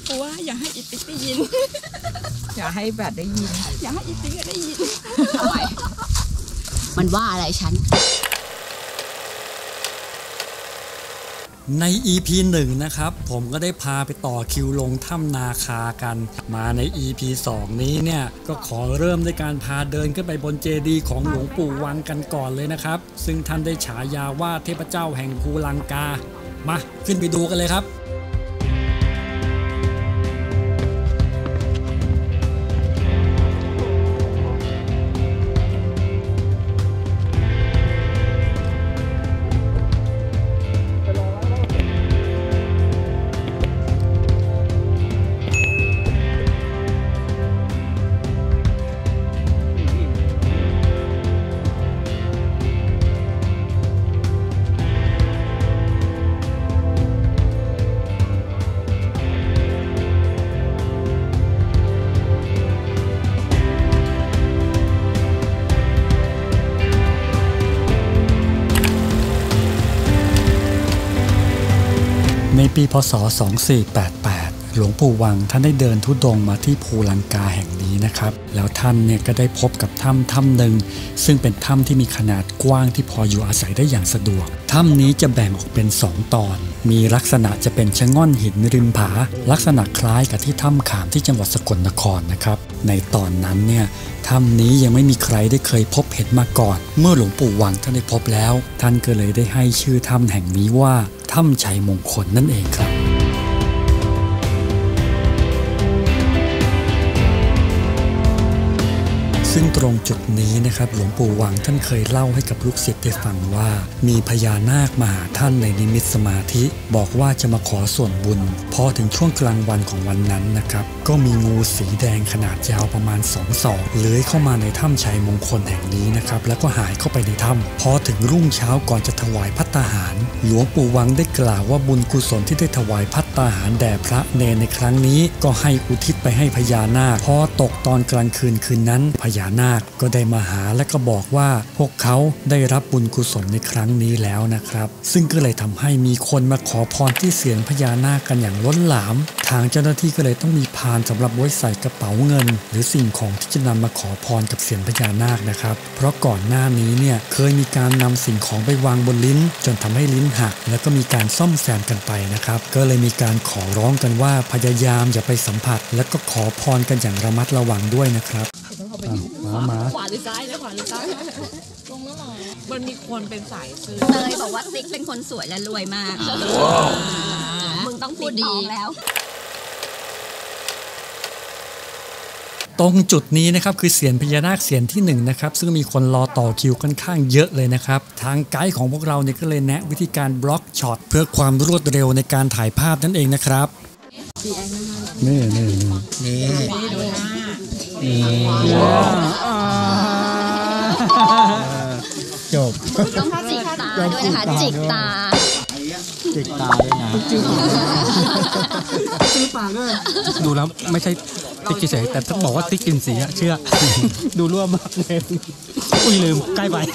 ปู่ว่าอย่าให้อีติ๊กได้ยินอย่าให้แบบได้ยินอย่าให้อีติ๊กได้ยินทำไมมันว่าอะไรฉันใน EP 1 นะครับผมก็ได้พาไปต่อคิวลงถ้ำนาคากันมาใน EP 2 นี้เนี่ยก็ขอเริ่มด้วยการพาเดินขึ้นไปบนเจดีย์ของหลวงปู่วังกันก่อนเลยนะครับซึ่งท่านได้ฉายาว่าเทพเจ้าแห่งภูลังกามาขึ้นไปดูกันเลยครับในปีพ.ศ. 2488หลวงปู่วังท่านได้เดินธุดงค์มาที่ภูลังกาแห่งนี้นะครับแล้วท่านเนี่ยก็ได้พบกับถ้ำหนึ่งซึ่งเป็นถ้ำที่มีขนาดกว้างที่พออยู่อาศัยได้อย่างสะดวกถ้ำนี้จะแบ่งออกเป็น2ตอนมีลักษณะจะเป็นชะง่อนหินริมผาลักษณะคล้ายกับที่ถ้ำขามที่จังหวัดสกลนครนะครับในตอนนั้นเนี่ยถ้ำนี้ยังไม่มีใครได้เคยพบเห็นมาก่อนเมื่อหลวงปู่วังท่านได้พบแล้วท่านก็เลยได้ให้ชื่อถ้ำแห่งนี้ว่าถ้ำชัยมงคลนั่นเองครับซึ่งตรงจุดนี้นะครับหลวงปู่วังท่านเคยเล่าให้กับลูกศิษย์ได้ฟังว่ามีพญานาคมาหาท่านในนิมิตสมาธิบอกว่าจะมาขอส่วนบุญพอถึงช่วงกลางวันของวันนั้นนะครับก็มีงูสีแดงขนาดยาวประมาณ2 ศอกเลื้อยเข้ามาในถ้ำชัยมงคลแห่งนี้นะครับแล้วก็หายเข้าไปในถ้ำพอถึงรุ่งเช้าก่อนจะถวายภัตตาหารหลวงปู่วังได้กล่าวว่าบุญกุศลที่ได้ถวายภัตตาหารแด่พระเนรในครั้งนี้ก็ให้อุทิศไปให้พญานาคพอตกตอนกลางคืนนั้นพญานาคก็ได้มาหาและก็บอกว่าพวกเขาได้รับบุญกุศลในครั้งนี้แล้วนะครับซึ่งก็เลยทำให้มีคนมาขอพรที่เสียนพญานาคกันอย่างล้นหลามทางเจ้าหน้าที่ก็เลยต้องมีพานสำหรับไว้ใส่กระเป๋าเงินหรือสิ่งของที่จะนำมาขอพรกับเสียนพญานาคนะครับเพราะก่อนหน้านี้เนี่ยเคยมีการนำสิ่งของไปวางบนลิ้นจนทำให้ลิ้นหักแล้วก็มีการซ่อมแซมกันไปนะครับก็เลยมีการขอร้องกันว่าพยายามอย่าไปสัมผัสและก็ขอพรกันอย่างระมัดระวังด้วยนะครับขวาหรือซ้ายนะขวาหรือซ้ายลงแล้วหรอมันมีคนเป็นสายซื้อเตยบอกว่าติ๊กเป็นคนสวยและรวยมากมึงต้องพูดดีแล้วตรงจุดนี้นะครับคือเสียนพญานาคเสียนที่1นะครับซึ่งมีคนรอต่อคิวค่อนข้างเยอะเลยนะครับทางไกด์ของพวกเราเนี่ยก็เลยแนะวิธีการบล็อกช็อตเพื่อความรวดเร็วในการถ่ายภาพนั่นเองนะครับนี่ดูหน้าจบต้องจิกตาด้วยนะคะจิกตาด้วยนะจื้อปากด้วยดูแล้วไม่ใช่ติ๊กเฉยแต่ต้องบอกว่าติ๊กกลิ่นสีเชื่อดูร่วมมากเลยอุ้ยลืมใกล้ไป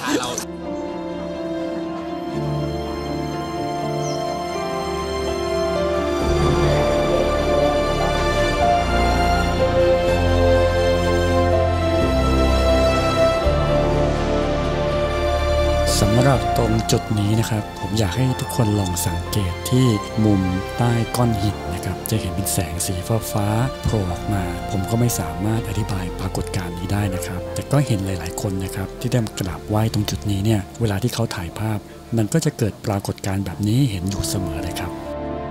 สำหรับตรงจุดนี้นะครับผมอยากให้ทุกคนลองสังเกตที่มุมใต้ก้อนหินนะครับจะเห็นเป็นแสงสีฟ้าโผล่ออกมาผมก็ไม่สามารถอธิบายปรากฏการณ์นี้ได้นะครับแต่ก็เห็นหลายๆคนนะครับที่ได้กราบไหว้ตรงจุดนี้เนี่ยเวลาที่เขาถ่ายภาพมันก็จะเกิดปรากฏการณ์แบบนี้เห็นอยู่เสมอเลยครับ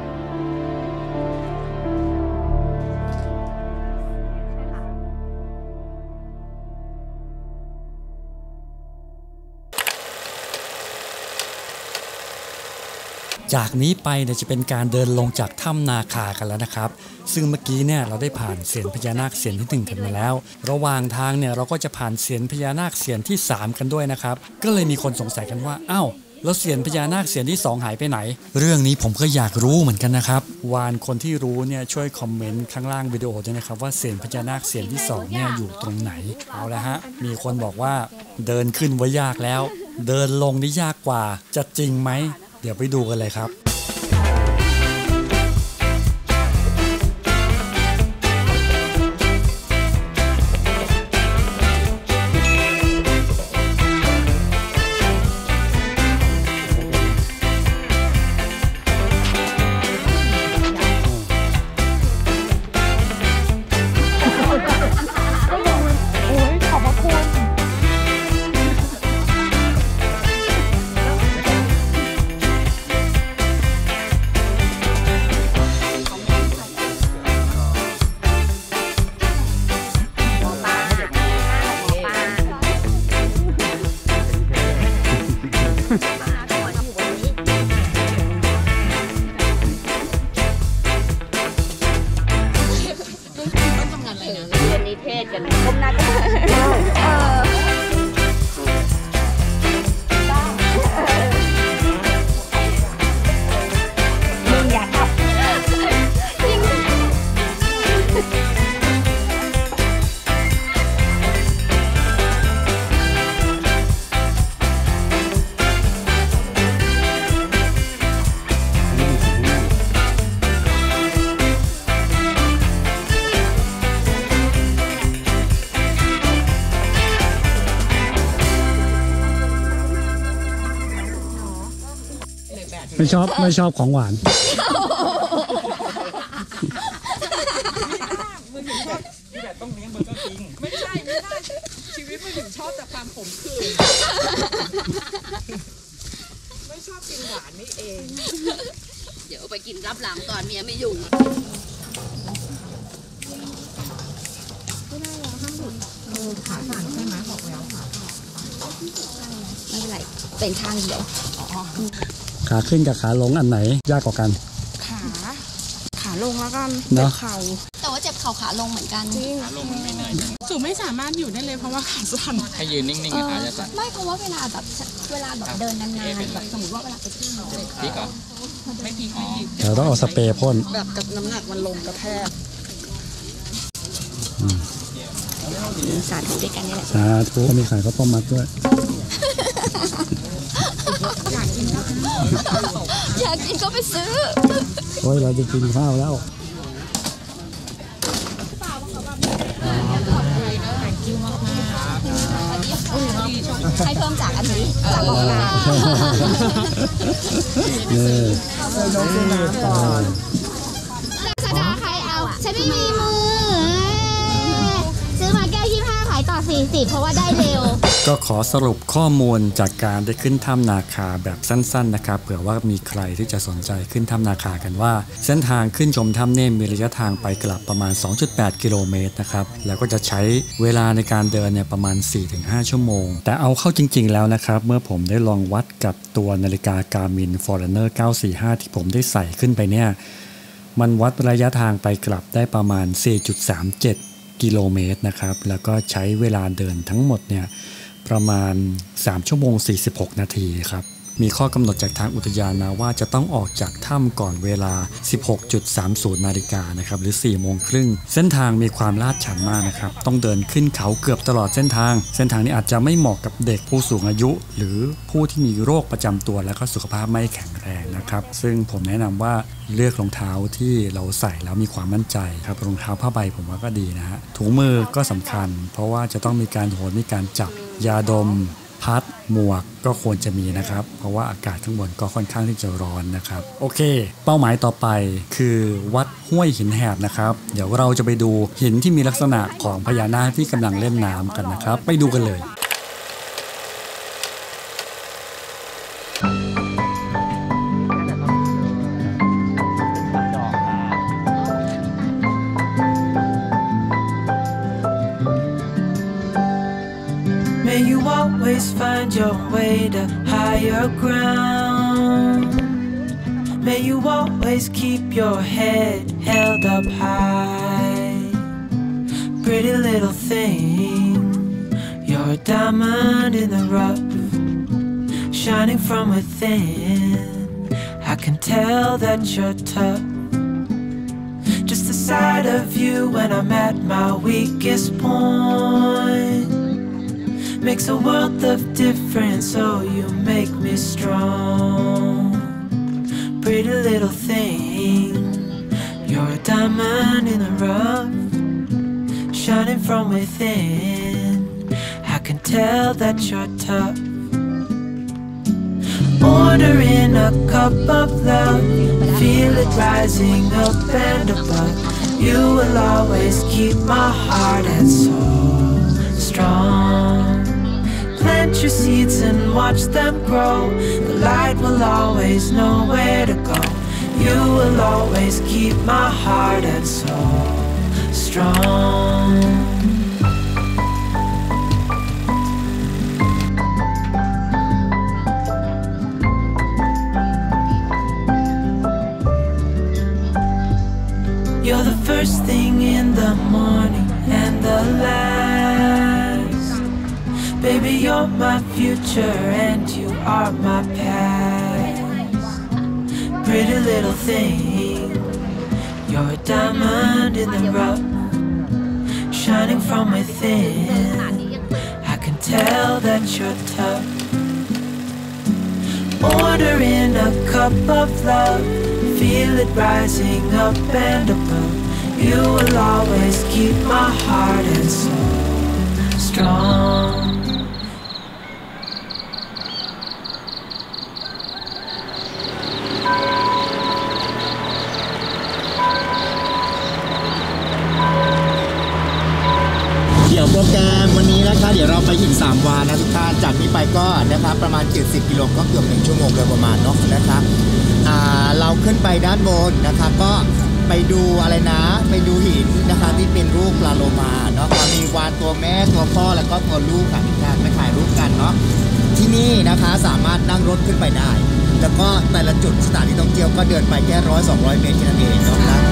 จากนี้ไปเนี่ยจะเป็นการเดินลงจากถ้ำนาคากันแล้วนะครับซึ่งเมื่อกี้เนี่ยเราได้ผ่านเสียนพญานาคเสียนที่1กันมาแล้วระหว่างทางเนี่ยเราก็จะผ่านเสียนพญานาคเสียนที่3กันด้วยนะครับก็เลยมีคนสงสัยกันว่าอ้าวแล้วเสียนพญานาคเสียนที่2หายไปไหนเรื่องนี้ผมก็อยากรู้เหมือนกันนะครับวานคนที่รู้เนี่ยช่วยคอมเมนต์ข้างล่างวิดีโอด้วยนะครับว่าเสียนพญานาคเสียนที่2เนี่ยอยู่ตรงไหนเอาละฮะมีคนบอกว่าเดินขึ้นว่ายากแล้วเดินลงนี่ยากกว่าจะจริงไหมเดี๋ยวไปดูกันเลยครับไม่ชอบของหวานไม่ใช่ชีวิตมันถึงชอบแต่ความขมขื่นไม่ชอบกินหวานนี่เองเดี๋ยวไปกินรับหลังตอนเมียไม่อยู่ขาสั่นใช่ไหมบอกแล้วค่ะไม่เป็นไรเป็นข้างเดียวขาขึ้นกับขาลงอันไหนยากกว่ากันขาลงแล้วกันเนอะเข่าแต่ว่าเจ็บเข่าขาลงเหมือนกันจริงสูไม่สามารถอยู่ได้เลยเพราะว่าขาสั่นให้ยืนนิ่งๆนะคะจะสั่นไม่เพราะว่าเวลาแบบเดินนานๆแบบสมมติว่าเวลาไปที่นอนพลิกเหรอไม่พีไม่พีเราต้องเอาสเปรย์พ่นแบบกับน้ำหนักมันลงกระแทกสาธุด้วยกันนี่แหละสาธุมีขายข้าวต้มมัดด้วยอยากกินก็ไปซื้อโอ้ยเราจะกินข้าวแล้วให้เพิ่มจากอันนี้จากบอกนานี่สดาใครเอาฉันไม่มีมือ ซื้อมาแก้ว25ขายต่อ40เพราะว่าได้เร็วก็ขอสรุปข้อมูลจากการได้ขึ้นถ้ำนาคาแบบสั้นๆนะครับเผื่อว่ามีใครที่จะสนใจขึ้นถ้ำนาคากันว่าเส้นทางขึ้นชมถ้ำเนี่ยมีระยะทางไปกลับประมาณ 2.8 กิโลเมตรนะครับแล้วก็จะใช้เวลาในการเดินเนี่ยประมาณ 4-5 ชั่วโมงแต่เอาเข้าจริงๆแล้วนะครับเมื่อผมได้ลองวัดกับตัวนาฬิกา Garmin Forerunner 945 ที่ผมได้ใส่ขึ้นไปเนี่ยมันวัดระยะทางไปกลับได้ประมาณ 4.37 กิโลเมตรนะครับแล้วก็ใช้เวลาเดินทั้งหมดเนี่ยประมาณ3ชั่วโมง46นาทีครับมีข้อกำหนดจากทางอุทยานมาว่าจะต้องออกจากถ้ำก่อนเวลา 16.30 นาฬิกานะครับหรือ4โมงครึ่งเส้นทางมีความลาดชันมากนะครับต้องเดินขึ้นเขาเกือบตลอดเส้นทางนี้อาจจะไม่เหมาะกับเด็กผู้สูงอายุ หรือผู้ที่มีโรคประจำตัวและก็สุขภาพไม่แข็งแรงนะครับซึ่งผมแนะนำว่าเลือกรองเท้าที่เราใส่แล้วมีความมั่นใจครับรองเท้าผ้าใบผมว่าก็ดีนะฮะถุงมือก็สำคัญเพราะว่าจะต้องมีการโหนมีการจับยาดมพัดหมวกก็ควรจะมีนะครับเพราะว่าอากาศข้างบนก็ค่อนข้างที่จะร้อนนะครับโอเคเป้าหมายต่อไปคือวัดห้วยหินแหบนะครับเดี๋ยวเราจะไปดูหินที่มีลักษณะของพญานาคที่กำลังเล่นน้ำกันนะครับไปดูกันเลย May you always find your way to higher ground. May you always keep your head held up high. Pretty little thing, you're a diamond in the rough, shining from within. I can tell that you're tough. Just the sight of you when I'm at my weakest point makes a world of difference, oh you make me strong. Pretty little thing, you're a diamond in the rough, shining from within. I can tell that you're tough. Ordering a cup of love, feel it rising up and above. You will always keep my heart and soul strong. Plant your seeds and watch them grow. The light will always know where to go. You will always keep my heart and soul strong. You're the first thing in the morning and the last. Baby, you're my future and you are my past. Pretty little thing, you're a diamond in the rough, shining from within. I can tell that you're tough. Ordering a cup of love, feel it rising up and above. You will always keep my heart and soul strong. ไปก็นะครับประมาณ70 กิโลก็เกือบ1 ชั่วโมงโดยประมาณเนาะนะครับเราขึ้นไปด้านบนนะครับก็ไปดูอะไรนะไปดูหินนะคะที่เป็นรูปปลาโลมาเนาะมีวาฬตัวแม่ตัวพ่อแล้วก็ตัวลูกค่ะทุกท่านไปถ่ายรูปกันเนาะที่นี่นะคะสามารถนั่งรถขึ้นไปได้แล้วก็แต่ละจุดสถานที่ท่องเที่ยวก็เดินไปแค่100-200 เมตรแค่นั้นเองเนาะครับ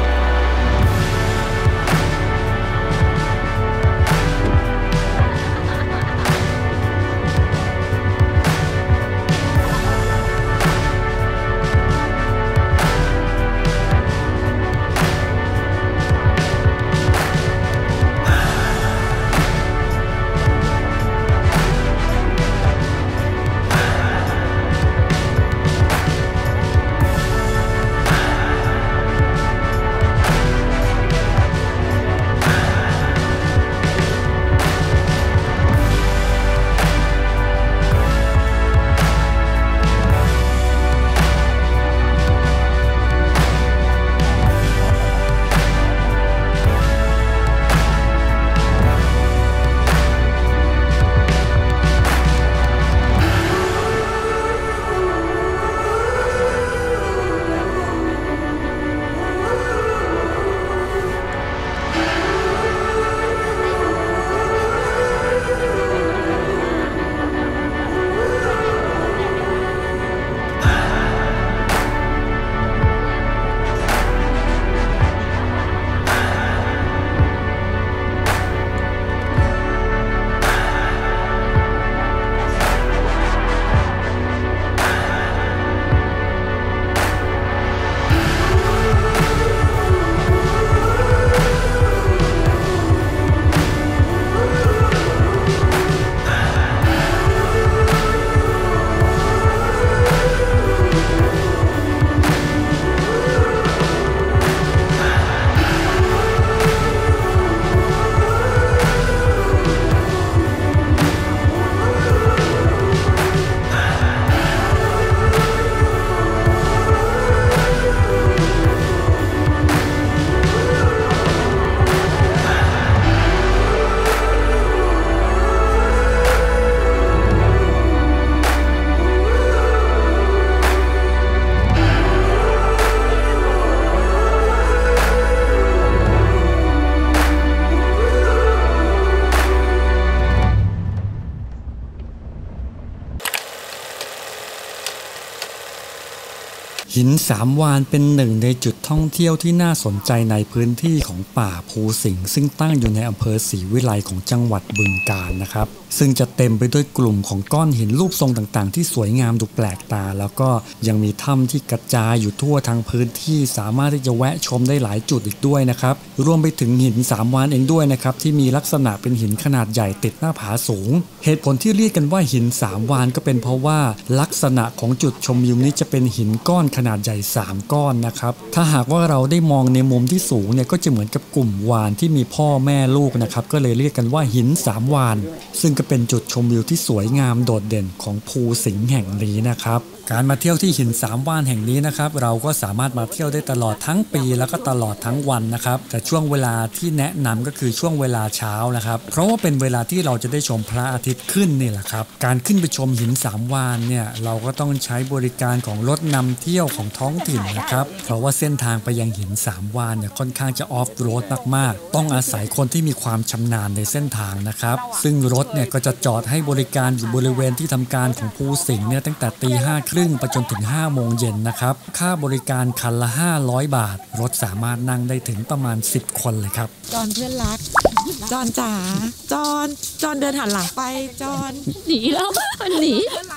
หินสามวานเป็นหนึ่งในจุดท่องเที่ยวที่น่าสนใจในพื้นที่ของป่าภูสิงห์ซึ่งตั้งอยู่ในอำเภอศรีวิไลของจังหวัดบึงกาฬนะครับซึ่งจะเต็มไปด้วยกลุ่มของก้อนหินรูปทรงต่างๆที่สวยงามดูแปลกตาแล้วก็ยังมีถ้ำที่กระจายอยู่ทั่วทั้งพื้นที่สามารถที่จะแวะชมได้หลายจุดอีกด้วยนะครับรวมไปถึงหินสามวานเองด้วยนะครับที่มีลักษณะเป็นหินขนาดใหญ่ติดหน้าผาสูงเหตุผลที่เรียกกันว่าหินสามวานก็เป็นเพราะว่าลักษณะของจุดชมวิวนี้จะเป็นหินก้อนขนาดใหญ่3 ก้อนนะครับถ้าหากว่าเราได้มองในมุมที่สูงเนี่ยก็จะเหมือนกับกลุ่มวานที่มีพ่อแม่ลูกนะครับก็เลยเรียกกันว่าหินสามวานซึ่งก็เป็นจุดชมวิวที่สวยงามโดดเด่นของภูสิงห์แห่งนี้นะครับการมาเที่ยวที่หินสามวานแห่งนี้นะครับเราก็สามารถมาเที่ยวได้ตลอดทั้งปีแล้วก็ตลอดทั้งวันนะครับแต่ช่วงเวลาที่แนะนำก็คือช่วงเวลาเช้านะครับเพราะว่าเป็นเวลาที่เราจะได้ชมพระอาทิตย์ขึ้นนี่แหละครับการขึ้นไปชมหินสามวานเนี่ยเราก็ต้องใช้บริการของรถนำเที่ยวของท้องถิ่นนะครับเพราะว่าเส้นทางไปยังหินสามวานเนี่ยค่อนข้างจะออฟโรดมากๆต้องอาศัยคนที่มีความชำนาญในเส้นทางนะครับซึ่งรถเนี่ยก็จะจอดให้บริการอยู่บริเวณที่ทำการของภูสิงห์เนี่ยตั้งแต่ตี 5:30ไปจนถึง 5 โมงเย็นนะครับค่าบริการคันละ500 บาทรถสามารถนั่งได้ถึงประมาณ10 คนเลยครับจอนเพื่อนรักจอนจ๋าจอนเดินหันหลังไปจอนหนีแล้วมันหนี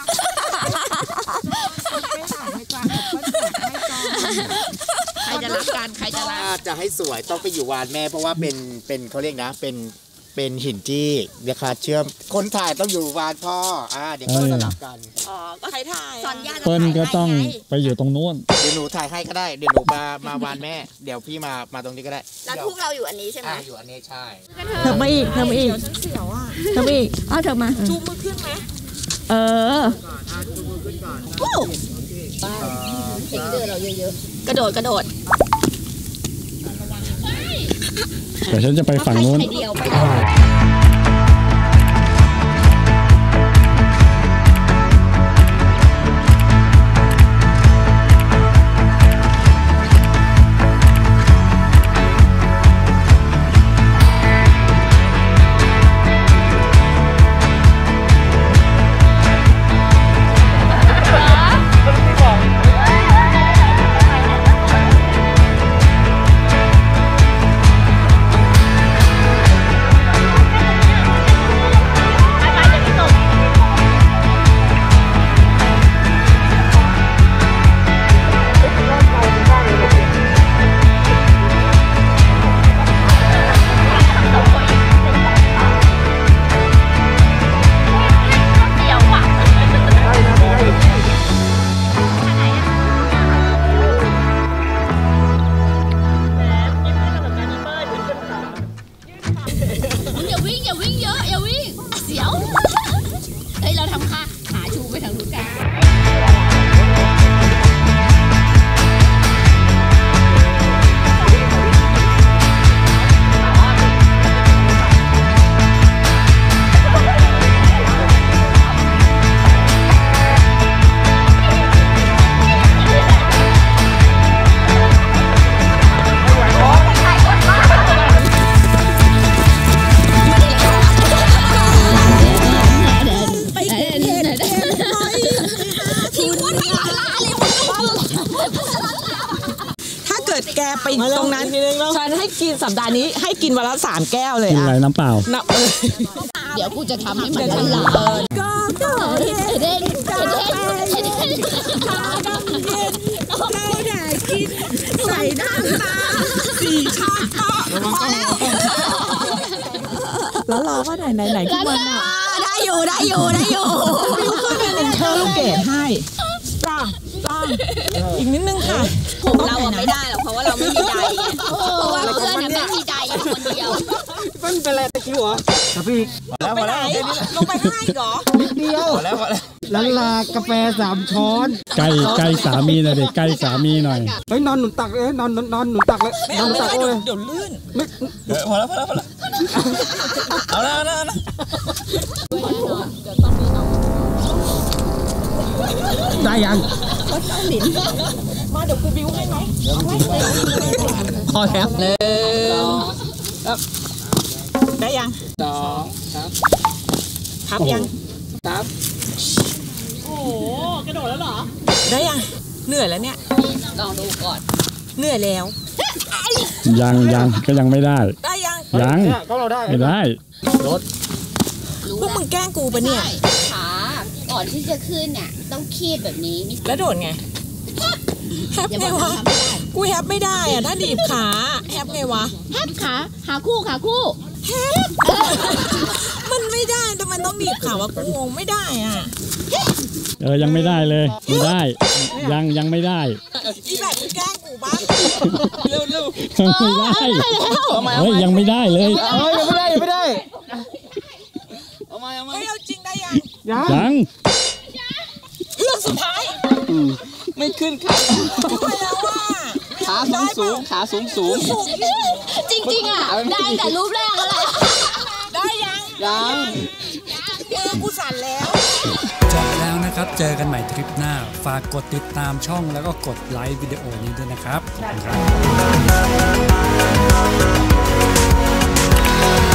ใครจะรักกันใครจะรักจะให้สวยต้องไปอยู่วานแม่เพราะว่าเป็นเขาเรียกนะเป็นหินจี้นะคะเชื่อมคนถ่ายต้องอยู่วานพ่อเดี๋ยวก็สลับกันก็ใครถ่ายเปิ้ลก็ต้องไปอยู่ตรงนู้นเดี๋ยวหนูถ่ายให้ก็ได้เดี๋ยวหนูมาวานแม่เดี๋ยวพี่มาตรงนี้ก็ได้แล้วทุกเราอยู่อันนี้ใช่ไหมอยู่อันนี้ใช่เธอมาอีกเธอมาอีกเธอมาอีกเธอมาจูงมือขึ้นไหมจูงมือขึ้นก่อนเทคเจอร์เราเยอะๆกระโดดเดี๋ยวฉันจะไปฝั่งนู้นแกไปตรงนั้นฉันให้กินสัปดาห์นี้ให้กินวันละ3 แก้วเลยกินอะไรน้ำเปล่าเดี๋ยวกูจะทำให้มันละลายก็เด่นใส่น้ำตา4 ช้อนโต๊ะแล้วรอว่าไหนขึ้นมาได้อยู่เธอลูกเกดให้จ้าอีกนิดนึงค่ะเราไม่ได้หรอกเพราะว่าเราไม่มีใจเพราะว่าเพื่อนไม่มีใจอยู่คนเดียวมันเป็นอะไรตะกี้หัวครับพี่ไปไหนลงไปข้างอีกเหรอนิดเดียวแล้วลากาแฟ3 ช้อนใกล้สามีหน่อยดิใกล้สามีหน่อยเฮ้ยนอนหนุนตักเลยนอนหนุนตักเลยนอนหนุนตักเลยเดี๋ยวลื่นพอแล้วเอาละได้ยังมาเดี๋ยวกูบิ้วให้ไหมพอแล้วได้ยัง 2 พับยัง 3 โอ้โหกระโดดแล้วเหรอได้ยังเหนื่อยแล้วเนี่ยลองดูก่อนเหนื่อยแล้วยังก็ยังไม่ได้ได้ยังก็เราได้ไม่ได้รถพวกมึงแกล้งกูปะเนี่ยขาก่อนที่จะขึ้นเนี่ยต้องคีบแบบนี้แล้วโดดไงแฮปไงวะกูแฮปไม่ได้อะถ้าดีบขาแฮปไงวะแฮปขาคู่แฮปมันไม่ได้แต่มันต้องดีบขาวะกูงงไม่ได้อ่ะยังไม่ได้เลยไม่ได้ยังไม่ได้อีแบบมึงแกล้งกูบ้างเร็วไม่ได้เฮ้ยยังไม่ได้เลยยังไม่ได้เอาจริงได้ยัง เรื่องสุดท้ายไม่ขึ้นขาสูงจริงๆอ่ะได้แต่รูปแรกอะไรได้ยังกูสั่นแล้วจบแล้วนะครับเจอกันใหม่ทริปหน้าฝากกดติดตามช่องแล้วก็กดไลค์วิดีโอนี้ด้วยนะครับ